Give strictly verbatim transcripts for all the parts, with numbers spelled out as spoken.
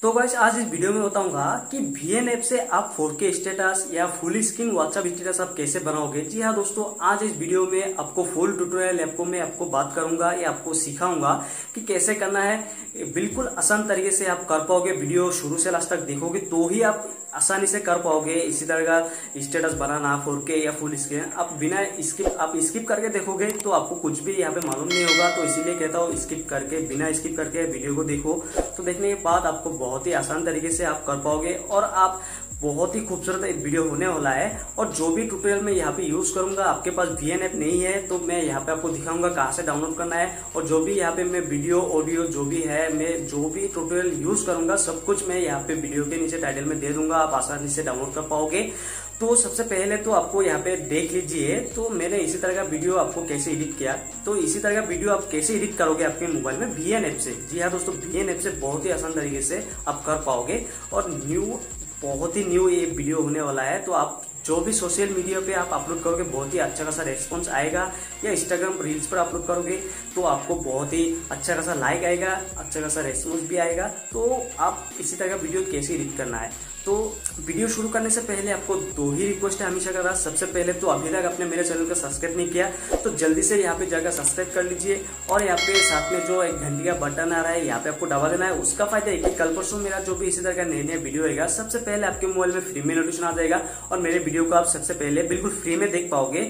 तो गाइस आज इस वीडियो में बताऊंगा कि वी एन ऐप से आप फोर के स्टेटस या फुल स्क्रीन व्हाट्सएप स्टेटस आप कैसे बनाओगे। जी हाँ दोस्तों, आज इस वीडियो में आपको फुल ट्यूटोरियल आपको मैं आपको बात करूंगा या आपको सिखाऊंगा कि कैसे करना है। बिल्कुल आसान तरीके से आप कर पाओगे। वीडियो शुरू से लास्ट तक देखोगे तो ही आप आसानी से कर पाओगे। इसी तरह का स्टेटस बनाना फोर के या फुल स्क्रीन आप बिना स्किप आप स्किप करके देखोगे तो आपको कुछ भी यहाँ पे मालूम नहीं होगा। तो इसीलिए कहता हूँ स्किप करके बिना स्किप करके वीडियो को देखो, तो देखने के बाद आपको बहुत ही आसान तरीके से आप कर पाओगे और आप बहुत ही खूबसूरत एक वीडियो होने वाला है। और जो भी ट्यूटोरियल मैं यहाँ पे यूज करूंगा, आपके पास वी एन ऐप नहीं है तो मैं यहाँ पे आपको दिखाऊंगा कहाँ से डाउनलोड करना है। और जो भी यहाँ पे मैं वीडियो ऑडियो जो भी है, मैं जो भी ट्यूटोरियल यूज करूंगा सब कुछ मैं यहाँ पे वीडियो के नीचे टाइटल में दे दूंगा, आप आसानी से डाउनलोड कर पाओगे। तो सबसे पहले तो आपको यहाँ पे देख लीजिए, तो मैंने इसी तरह का वीडियो आपको कैसे एडिट किया। तो इसी तरह का वीडियो आप कैसे एडिट करोगे आपके मोबाइल में वी एन ऐप से। जी हाँ दोस्तों, वी एन ऐप से बहुत ही आसान तरीके से आप कर पाओगे और न्यू बहुत ही न्यू ये वीडियो होने वाला है। तो आप जो भी सोशल मीडिया पे आप अपलोड करोगे बहुत ही अच्छा खासा रेस्पॉन्स आएगा, या इंस्टाग्राम रील्स पर अपलोड करोगे तो आपको बहुत ही अच्छा खासा लाइक आएगा, अच्छा खासा रेस्पॉन्स भी आएगा। तो आप इसी तरह का वीडियो कैसे एडिट करना है। तो वीडियो शुरू करने से पहले आपको दो ही रिक्वेस्ट है हमेशा का। सबसे पहले तो अभी तक आपने मेरे चैनल को सब्सक्राइब नहीं किया तो जल्दी से यहाँ पे जाकर सब्सक्राइब कर लीजिए, और यहाँ पे साथ में जो एक घंटी का बटन आ रहा है यहाँ पे आपको दबा देना है। उसका फायदा है कि कल परसों मेरा जो भी इसी तरह का नया नया वीडियो होगा सबसे पहले आपके मोबाइल में फ्री में नोटिफिकेशन आ जाएगा और मेरे वीडियो को आप सबसे पहले बिल्कुल फ्री में देख पाओगे।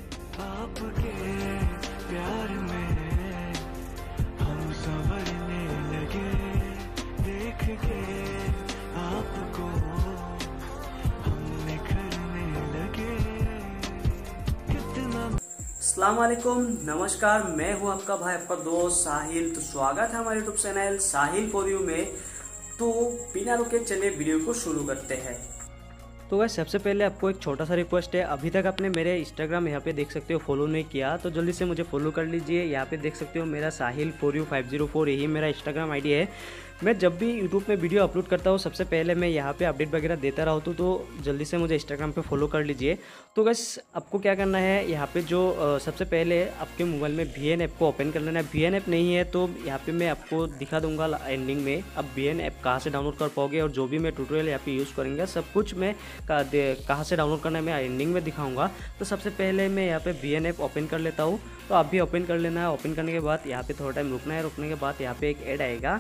अस्सलाम वालेकुम, नमस्कार, मैं हूं आपका भाई आपका दोस्त साहिल। तो स्वागत है हमारे YouTube channel Sahil for you में। तो बिना रुके चलिए वीडियो को शुरू करते हैं। तो गाइस सबसे पहले आपको एक छोटा सा रिक्वेस्ट है, अभी तक आपने मेरे इंस्टाग्राम यहाँ पे देख सकते हो फॉलो नहीं किया तो जल्दी से मुझे फॉलो कर लीजिए। यहाँ पे देख सकते हो मेरा Sahil for you five zero four यही मेरा इंस्टाग्राम आईडी है। मैं जब भी यूट्यूब में वीडियो अपलोड करता हूँ सबसे पहले मैं यहाँ पे अपडेट वगैरह देता रहा हूँ, तो जल्दी से मुझे इंस्टाग्राम पे फॉलो कर लीजिए। तो गाइस आपको क्या करना है, यहाँ पे जो आ, सबसे पहले आपके मोबाइल में वी एन ऐप को ओपन कर लेना है। वी एन ऐप नहीं है तो यहाँ पे मैं आपको दिखा दूंगा एंडिंग में अब वी एन ऐप कहाँ से डाउनलोड कर पाओगे, और जो भी मैं ट्यूटोरियल यहाँ पे यूज़ करेंगे सब कुछ मैं कहाँ से डाउनलोड करना है मैं एंडिंग में दिखाऊंगा। तो सबसे पहले मैं यहाँ पे वी एन ऐप ओपन कर लेता हूँ। तो आप भी ओपन कर लेना है। ओपन करने के बाद यहाँ पे थोड़ा टाइम रुकना है। रुकने के बाद यहाँ पे एक ऐड आएगा,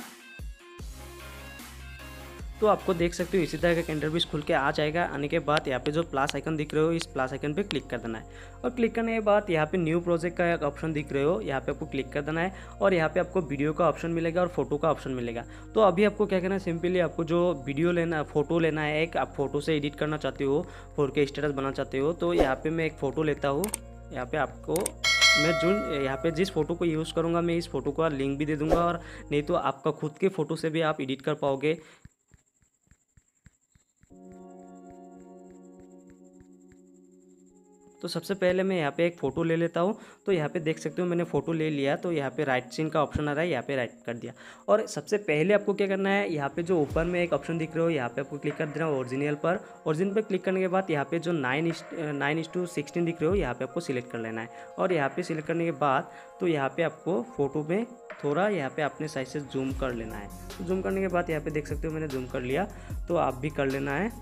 तो आपको देख सकते हो इसी तरह का इंटरव्यूज खुल के आ जाएगा। आने के बाद यहाँ पे जो प्लस आइकन दिख रहे हो इस प्लस आइकन पे क्लिक कर देना है, और क्लिक करने के बाद यहाँ पे न्यू प्रोजेक्ट का एक ऑप्शन दिख रहे हो यहाँ पे आपको क्लिक कर देना है, और यहाँ पे आपको वीडियो का ऑप्शन मिलेगा और फोटो का ऑप्शन मिलेगा। तो अभी आपको क्या करना है, सिंपली आपको जो वीडियो लेना फोटो लेना है, एक आप फोटो से एडिट करना चाहते हो, फोर के स्टेटस बनाना चाहते हो, तो यहाँ पे मैं एक फ़ोटो लेता हूँ। यहाँ पे आपको मैं जो यहाँ पे जिस फोटो को यूज़ करूँगा मैं इस फोटो का लिंक भी दे दूँगा, और नहीं तो आपका खुद के फ़ोटो से भी आप एडिट कर पाओगे। तो सबसे पहले मैं यहाँ पे एक फ़ोटो ले लेता हूँ। तो यहाँ पे देख सकते हो मैंने फ़ोटो ले लिया, तो यहाँ पे राइट सीन का ऑप्शन आ रहा है, यहाँ पे राइट कर दिया। और सबसे पहले आपको क्या करना है, यहाँ पे जो ऊपर में एक ऑप्शन दिख रहा हो यहाँ पे आपको क्लिक कर देना ओरिजिनल पर। ओरिजिनल पर क्लिक करने के बाद यहाँ पे जो nine nine is to sixteen दिख रहे हो यहाँ पे आपको सिलेक्ट कर लेना है, और यहाँ पे सिलेक्ट करने के बाद तो यहाँ पे आपको फ़ोटो में थोड़ा यहाँ पे अपने साइज से जूम कर लेना है। तो जूम करने के बाद यहाँ पे देख सकते हो मैंने जूम कर लिया, तो आप भी कर लेना है।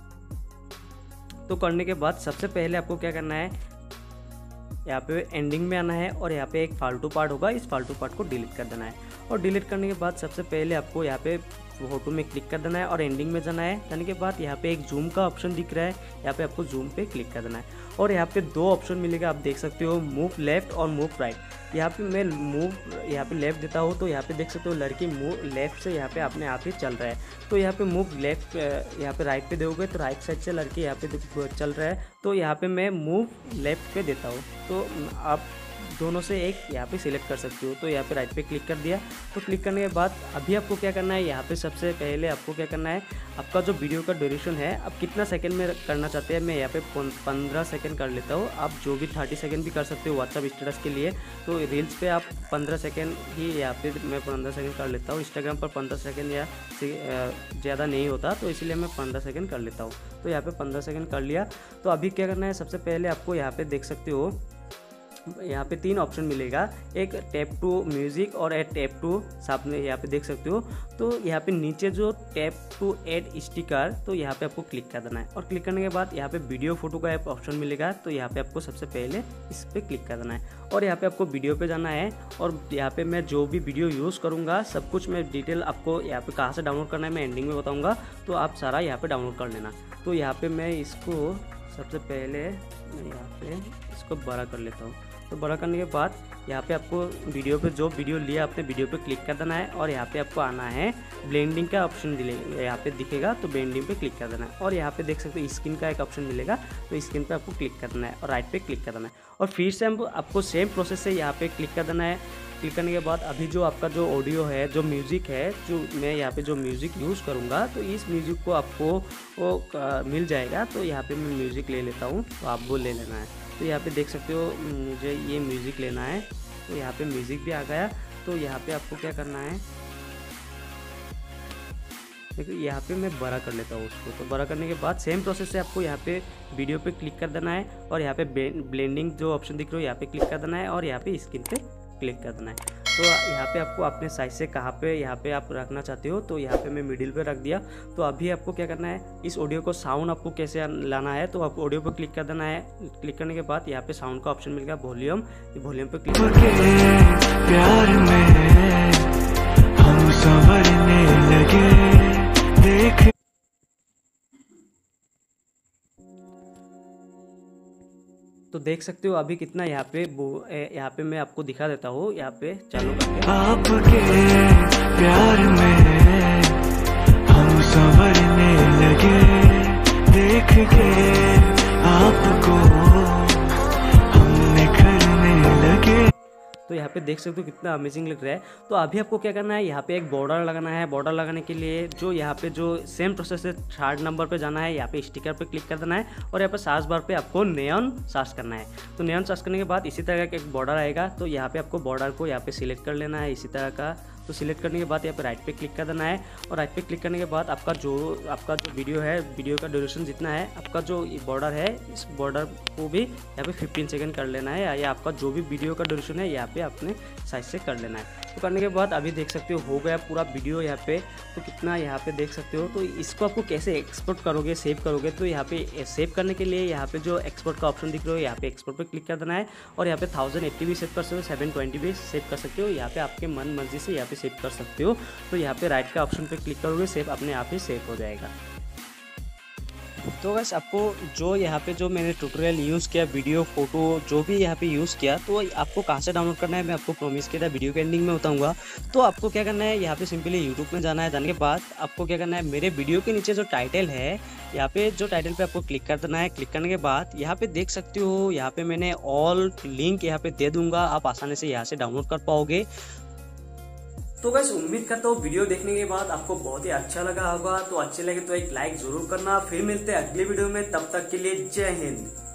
तो करने के बाद सबसे पहले आपको क्या करना है, यहाँ पे एंडिंग में आना है और यहाँ पे एक फालतू पार्ट होगा, इस फालतू पार्ट को डिलीट कर देना है। और डिलीट करने के बाद सबसे पहले आपको यहाँ पे फोटो में क्लिक कर देना है और एंडिंग में जाना है। जाने के बाद यहाँ पे एक जूम का ऑप्शन दिख रहा है, यहाँ पे आपको जूम पे क्लिक कर देना है, और यहाँ पे दो ऑप्शन मिलेगा आप देख सकते हो, मूव लेफ्ट और मूव राइट। यहाँ पे मैं मूव यहाँ पे लेफ्ट देता हूँ तो यहाँ पे देख सकते हो लड़की मूव लेफ्ट से यहाँ पे अपने आप ही चल रहा है। तो यहाँ पे मूव लेफ्ट यहाँ पे राइट पे दोगे तो राइट साइड से लड़की यहाँ पे चल रहा है, तो यहाँ पे मैं मूव लेफ्ट पे देता हूँ। तो आप दोनों से एक यहाँ पे सिलेक्ट कर सकते हो। तो यहाँ पे राइट पे क्लिक कर दिया। तो क्लिक करने के बाद अभी आपको क्या करना है, यहाँ पे सबसे पहले आपको क्या करना है, आपका जो वीडियो का ड्यूरेशन है आप कितना सेकंड में करना चाहते हैं, मैं यहाँ पे पंद्रह सेकंड कर लेता हूँ। आप जो भी थर्टी सेकंड भी कर सकते हो व्हाट्सअप स्टेटस के लिए। तो रील्स पे आप पंद्रह सेकंड ही, यहाँ पे मैं पंद्रह सेकंड कर लेता हूँ। इंस्टाग्राम पर पंद्रह सेकंड या ज़्यादा नहीं होता तो इसलिए मैं पंद्रह सेकंड कर लेता हूँ। तो यहाँ पे पंद्रह सेकंड कर लिया। तो अभी क्या करना है, सबसे पहले आपको यहाँ पे देख सकते हो यहाँ पे तीन ऑप्शन मिलेगा, एक टैप टू म्यूजिक और एक टैप टू सामने यहाँ पे देख सकते हो। तो यहाँ पे नीचे जो टैप टू ऐड स्टिकर, तो यहाँ पे आपको क्लिक कर देना है और क्लिक करने के बाद यहाँ पे वीडियो फोटो का एक ऑप्शन मिलेगा, तो यहाँ पे आपको सबसे पहले इस पर क्लिक कर देना है और यहाँ पे आपको वीडियो पे जाना है और यहाँ पे मैं जो भी वीडियो यूज़ करूँगा सब कुछ मैं डिटेल आपको यहाँ पे कहाँ से डाउनलोड करना है मैं एंडिंग में बताऊँगा, तो आप सारा यहाँ पे डाउनलोड कर लेना। तो यहाँ पे मैं इसको सबसे पहले मैं यहाँ पे इसको बड़ा कर लेता हूँ। तो बड़ा करने के बाद यहाँ पे आपको वीडियो पे जो वीडियो लिया आपने वीडियो पे क्लिक कर देना है और यहाँ पे आपको आना है ब्लेंडिंग का ऑप्शन यहाँ पे दिखेगा, तो ब्लेंडिंग पे क्लिक कर देना है और यहाँ पे देख सकते हो स्क्रीन का एक ऑप्शन मिलेगा, तो स्क्रीन पे आपको क्लिक कर देना है और राइट पे क्लिक कर देना है और फिर से हम आपको सेम प्रोसेस से यहाँ पे क्लिक कर देना है। क्लिक करने के बाद अभी जो आपका जो ऑडियो है, जो म्यूज़िक है, जो मैं यहाँ पे जो म्यूज़िक यूज़ करूँगा तो इस म्यूज़िक को आपको वो आ, मिल जाएगा। तो यहाँ पे मैं म्यूज़िक ले लेता हूँ, तो आप वो ले लेना है। तो यहाँ पे देख सकते हो मुझे ये म्यूज़िक लेना है, तो यहाँ पे म्यूज़िक भी आ गया। तो यहाँ पे आपको क्या करना है, देखो यहाँ पे मैं बड़ा कर लेता हूँ उसको। तो बड़ा करने के बाद सेम प्रोसेस से आपको यहाँ पे वीडियो पे क्लिक कर देना है और यहाँ पे ब्लेंडिंग जो ऑप्शन दिख रहा है यहाँ पे क्लिक कर देना है और यहाँ पे स्क्रीन पे क्लिक कर देना है। तो यहाँ पे आपको अपने साइज से कहाँ पे यहाँ पे आप रखना चाहते हो, तो यहाँ पे मैं मिडिल पे रख दिया। तो अभी आपको क्या करना है, इस ऑडियो को साउंड आपको कैसे लाना है, तो आप ऑडियो पे क्लिक कर देना है। क्लिक करने के बाद यहाँ पे साउंड का ऑप्शन मिलेगा वॉल्यूम, वॉल्यूम पे क्लिक प्यार में हम संवरने लगे देख। तो देख सकते हो अभी कितना यहाँ पे यहाँ पे मैं आपको दिखा देता हूँ, यहाँ पे चालू करके आपके प्यार में हम संवरने लगे देख के आपको हम निखरने लगे। तो यहाँ पे देख सकते हो कितना अमेजिंग लग रहा है। तो अभी आपको क्या करना है, यहाँ पे एक बॉर्डर लगाना है। बॉर्डर लगाने के लिए जो यहाँ पे जो सेम प्रोसेस है, थर्ड नंबर पे जाना है, यहाँ पे स्टिकर पे क्लिक कर देना है और यहाँ पे सर्च बार पे आपको नेयॉन सर्च करना है। तो नेयॉन सर्च करने के बाद इसी तरह का एक बॉर्डर आएगा, तो यहाँ पे आपको बॉर्डर को यहाँ पे सिलेक्ट कर लेना है इसी तरह का। तो सिलेक्ट करने के बाद यहाँ पे राइट पे क्लिक कर देना है और राइट पे क्लिक करने के बाद आपका जो आपका जो वीडियो है, वीडियो का ड्यूरेशन जितना है, आपका जो बॉर्डर है इस बॉर्डर को भी यहाँ पे फिफ्टीन सेकंड कर लेना है, या आपका जो भी वीडियो का ड्यूरेशन है यहाँ पे अपने साइज से कर लेना है। तो करने के बाद अभी देख सकते हो हो गया पूरा वीडियो यहाँ पे। तो कितना यहाँ पे देख सकते हो। तो इसको आपको कैसे एक्सपोर्ट करोगे, सेव करोगे, तो यहाँ पे सेव करने के लिए यहाँ पे जो एक्सपोर्ट का ऑप्शन दिख रहा है यहाँ पे एक्सपोर्ट पे क्लिक कर देना है और यहाँ पे थाउजेंड एट्टी भी सेव कर सकते हो, सेवन ट्वेंटी भी सेव कर सकते हो। यहाँ पे आपके मन मर्जी से यहाँ पे सेव कर सकते हो। तो यहाँ पे राइट का ऑप्शन पे क्लिक करोगे, सेव अपने आप ही सेव हो जाएगा। तो बस आपको जो यहाँ पे जो मैंने ट्यूटोरियल यूज़ किया, वीडियो फोटो जो भी यहाँ पे यूज़ किया, तो आपको कहाँ से डाउनलोड करना है मैं आपको प्रॉमिस किया था, वीडियो के एंडिंग में बताऊंगा। तो आपको क्या करना है, यहाँ पे सिंपली यूट्यूब में जाना है। जाने के बाद आपको क्या करना है, मेरे वीडियो के नीचे जो टाइटल है यहाँ पे जो टाइटल पे आपको क्लिक कर देना है। क्लिक करने के बाद यहाँ पे देख सकते हो यहाँ पे मैंने ऑल लिंक यहाँ पे दे दूंगा, आप आसानी से यहाँ से डाउनलोड कर पाओगे। तो गाइस उम्मीद करता हूँ वीडियो देखने के बाद आपको बहुत ही अच्छा लगा होगा। तो अच्छे लगे तो एक लाइक जरूर करना। फिर मिलते हैं अगली वीडियो में, तब तक के लिए जय हिंद।